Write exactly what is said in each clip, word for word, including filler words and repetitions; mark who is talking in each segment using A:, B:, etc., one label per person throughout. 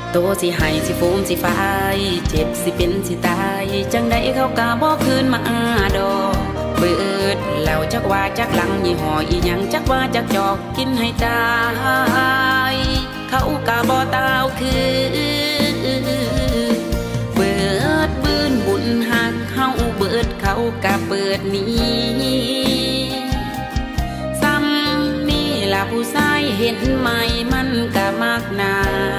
A: โตสิให้สิฟูมสิฟายเจ็บสิเป็นสิตายจังใดเขากะบ่คืนมาดอกเบิดแล้วจักว่าจักหลังยี่ห้ออีหยังจักว่าจักจอกกินให้ตายเขากะบ่ตาวคือเบิดบืนบุญหักเฮาเบิดเขากะเปิดนี้ซ้ำนี่ล่ะผู้ชายเห็นไหมมันกะมากนา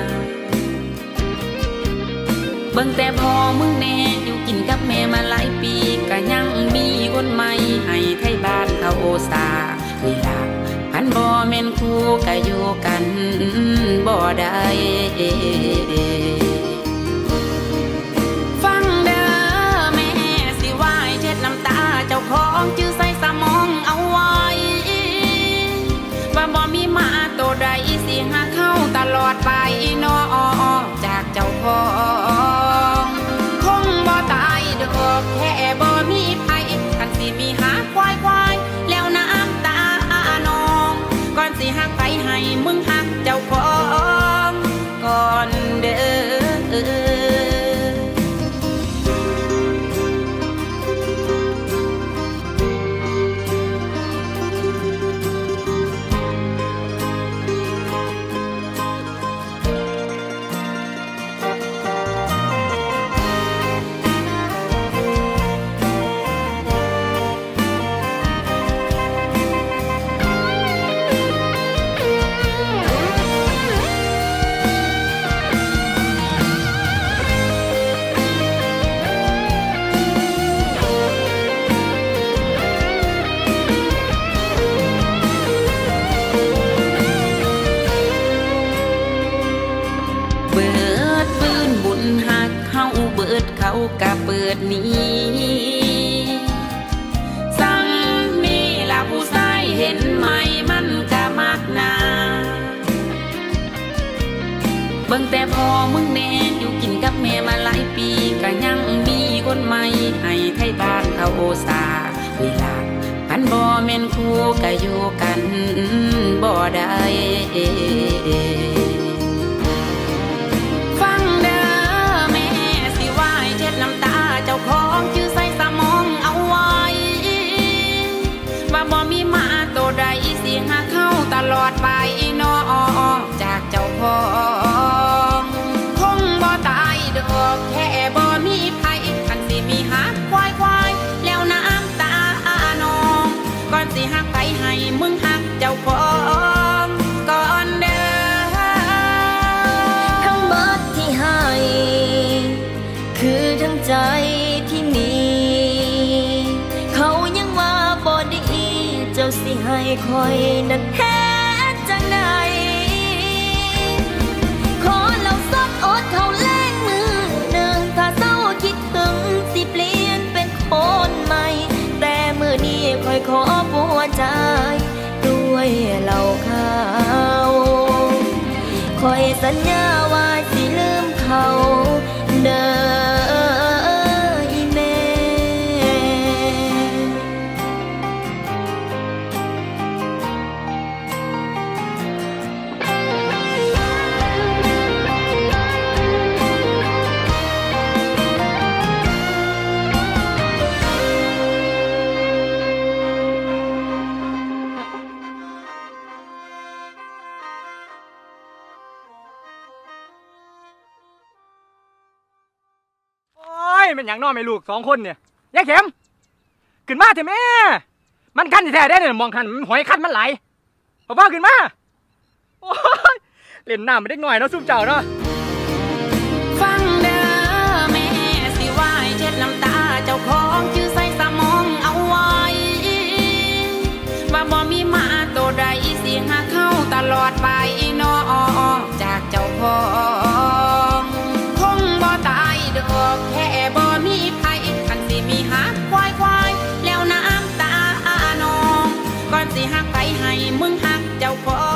A: เบิ่งแต่พอมึงแน่อยู่กินกับแม่มาหลายปีก็ยังมีคนใหม่ให้ไทยบ้านเขาโอซานี่ล่ะพันบ่แม่นคู่ก็อยู่กันบ่ได้ฟังเด้อแม่สิไหว้เช็ดน้ำตาเจ้าของจื้อใส่สมองเอาไว้ว่าบ่มีมาตัวใดสิหาเข้าตลอดไปน้อจากเจ้าของคงบ่ตายดอกแค่บ่มีไผคันสิมีหาควายควายแล้วน้ำตาน้องก่อนสิหักไปให้มึงหักเจ้าของก่อนเด้อเขากะเปิดนี้สั่งนี่ล่ะผู้ชายเห็นไหมมันกะมากนาเบิ่งแต่พอมึงแน่อยู่กินกับแม่มาหลายปีก็ยังมีคนใหม่ให้ไทยบ้านเขาโอซานี่ล่ะพันบ่แม่นคู่ก็อยู่กันบ่ได้น้ำตาเจ้าของจื้อใส่สมองเอาไว้ว่าบ่มีมาตัวใดสิหาเข้าตลอดไปน้อจากเจ้าของคงบ่ตายดอกแค่บ่มีไผคันสิมีหักควายควายแล้วน้ำตาน้องก่อนสิหักไปให้มึงหักเจ้าของก่อนเด้อทั้งหมดที่ให้คือทั้งใจที่มีเขายังว่าบ่ดีเจ้าสิให้คอยนั้นแท้จังใดขอเราสักอดเขาแลกมือหนึ่งถ้าเศร้าคิดถึงสิเปลี่ยนเป็นคนใหม่แต่มือนี้คอยขอปัวใจด้วยเหล้าขาวคอยสัญญาว่าสิลืมเขาเด้อ
B: เป็นอย่างน้อยไม่ลูกสองคนเนี่ยยายเข็มขึ้นมาเถอะแม่มันคันแท้ได้เนี่ยมองคันมันหอยคันมันไหลเอาว่าขึ้นมาโอ้ยเล่นน้ำไม่ได้หน่อยเนาะซุ่มเจ้าเนาะ
A: ฟังเด้อแม่สิไหว้เช็ดน้ำตาเจ้าของจื้อใส่สมองเอาไว้ว่าบ่มีมาตัวใดสิหาเข้าตลอดไปน้อจากเจ้าของคงบ่ตายดอกแค่บ่มีไผคันสิมีหักควายควายแล้วน้ำตาน้องก่อนสิหักไปให้มึงหักเจ้าของ